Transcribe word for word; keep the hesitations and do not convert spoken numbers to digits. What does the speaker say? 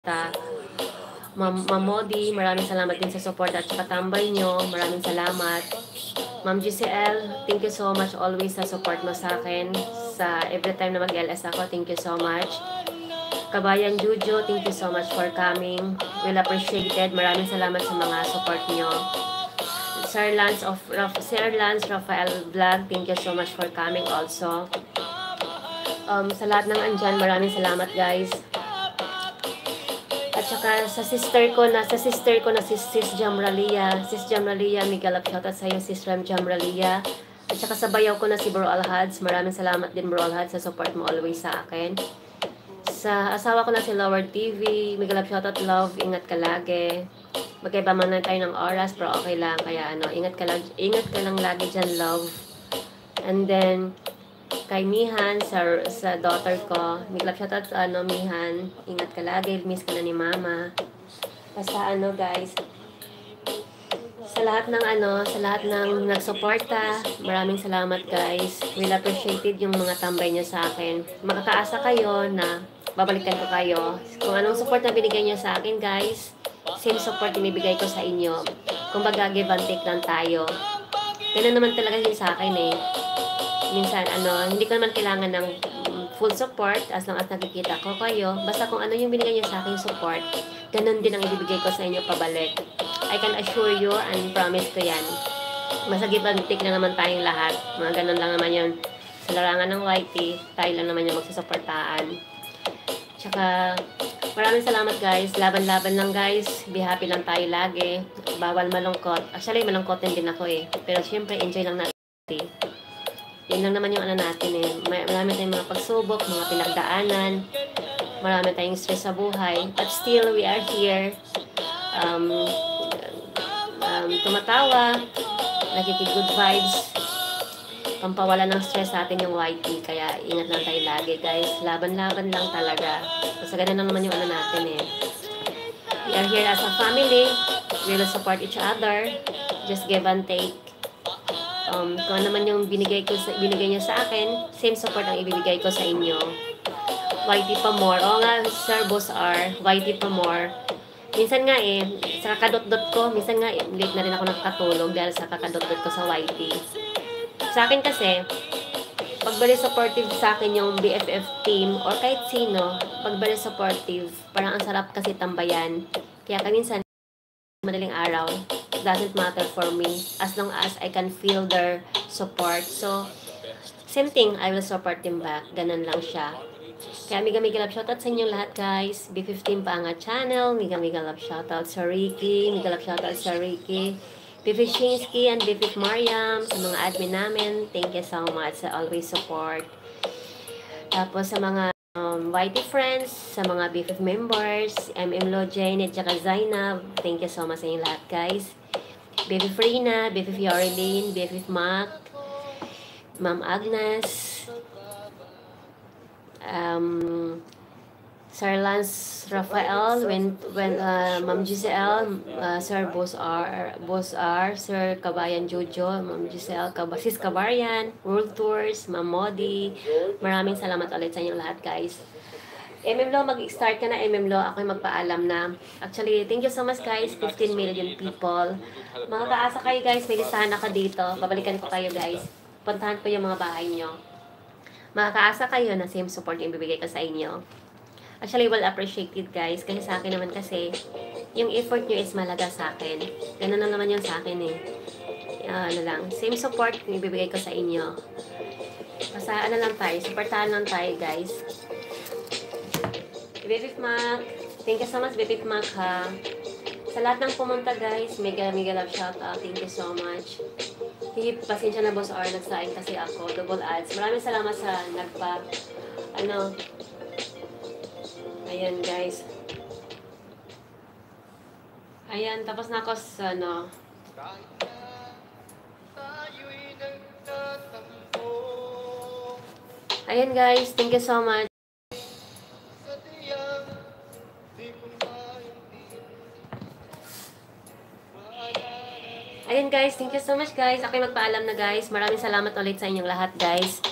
Ma'am Modi, maraming salamat din sa support at saka tambay nyo. Maraming salamat. Ma'am G C L, thank you so much always sa support mo sa akin. Sa every time na mag-L S ako, thank you so much. Kabayan Jujo, thank you so much for coming. Well appreciated. Maraming salamat sa mga support nyo. Sir Lance of Sir Lance Rafael Vlog, thank you so much for coming also. Um, sa lahat ng andyan, maraming salamat guys. At saka sa sister ko na, sa sister ko na si Sis Jamralia, Sis Jamralia, mega love shoutout sa iyo Sis Ram Jamralia. At saka sa bayaw ko na si Bro Alhads, maraming salamat din Bro Alhads sa support mo always sa akin. Sa asawa ko na si Lower T V, mega love shoutout love, ingat ka lagi. Magkaiba man lang tayo ng oras, pero okay lang, kaya ano, ingat ka lang, ingat ka lang lagi dyan love. And then, kay Mihan, sa, sa daughter ko, may love shoutout sa ano, Mihan, ingat ka lagi, miss ka na ni Mama. Basta ano guys, sa lahat ng ano, sa lahat ng nagsuporta, maraming salamat guys. Will appreciated yung mga tambay niyo sa akin. Makakaasa kayo na babalikan ko kayo. Kung anong support na binigay niyo sa akin guys, same support binibigay ko sa inyo. Kumbaga give and take lang tayo. Ganun naman talaga yun sa akin eh. Minsan, ano, hindi ko naman kailangan ng full support as long as nakikita ko kayo. Basta kung ano yung binigay niyo sa akin support, ganun din ang ibibigay ko sa inyo pabalik. I can assure you and promise ko yan. Basta give and take na naman tayong lahat. Mga ganun lang naman yun. Sa larangan ng Y T, tayo lang naman yung magsusuportaan. Tsaka, maraming salamat guys. Laban-laban lang guys. Be happy lang tayo lagi. Bawal malungkot. Actually, malungkotin din ako eh. Pero syempre, enjoy lang natin. Yan lang naman yung ano natin eh. Marami tayong mga pagsubok, mga pinagdaanan. Marami tayong stress sa buhay. But still, we are here. Um, um, tumatawa. Nakiki-good vibes. Pampawala ng stress sa atin yung Y T. Kaya ingat lang tayo lagi guys. Laban-laban lang talaga. Kasi ganun lang naman yung ano natin eh. We are here as a family. We will support each other. Just give and take. Um, kung ano naman yung binigay, ko sa, binigay niyo sa akin, same support ang ibibigay ko sa inyo. Y T pa more. Oo nga, Sir Boss R. Y T pa more. Minsan nga eh, sa kakadot-dot ko, minsan nga eh, late na rin ako nakakatulog dahil sa kakadot-dot ko sa Y T. Sa akin kasi, pag very supportive sa akin yung B F F team or kahit sino, pag very supportive, parang ang sarap kasi tambayan. Kaya kaminsan, madaling araw, it doesn't matter for me as long as I can feel their support. So, same thing, I will support them back. Ganun lang siya. Kaya mega mega love shoutout sa inyong lahat guys. B fifteen Paangat Channel, mega mega love shoutout sa Ricky, mega love shoutout sa Ricky. B F Shinsky and B F Mariam, sa mga admin namin, thank you so much sa always support. Tapos sa mga um, Y T friends, sa mga B F F members, M M Lo, Jane, at saka Zainab, thank you so much sa inyong lahat guys. B F F Rina, B F F Yorilyn, B F F Mac, Ma'am Agnes, um, Sir Lance Rafael, when when uh, Ma'am Giselle, uh, Sir Boss R, Boss R, Sir Kabayan Jojo, Ma'am Giselle, Kab Sis Kabayan, World Tours, Ma'am Modi. Maraming salamat ulit sa inyong lahat, guys. M M Lo, mag-start ka na M M Lo. Ako'y magpaalam na. Actually, thank you so much, guys. fifteen million people. Mga kaasa kayo, guys. May listahan ako dito. Babalikan ko kayo, guys. Puntahan ko yung mga bahay nyo. Mga kaasa kayo na same support yung bibigay ko sa inyo. Actually, well appreciated guys. Kasi sa akin naman kasi, yung effort nyo is malaga sa akin. Ganun na naman yun sa akin eh. Uh, ano lang, same support yung ibibigay ko sa inyo. Basta ano lang tayo, supportahan lang tayo guys. B F F Mac, thank you so much B F F Mac ha. Sa lahat ng pumunta guys, mega mega love shout out. Thank you so much. Hindi, pasensya na Boss R, nagsain kasi ako, double ads. Maraming salamat sa nagpa, ano, ayan guys. Ayan, tapos na ako sa ano. Ayan guys, thank you so much. Ayan guys, thank you so much guys. Ako'y magpaalam na guys. Maraming salamat ulit sa inyong lahat guys.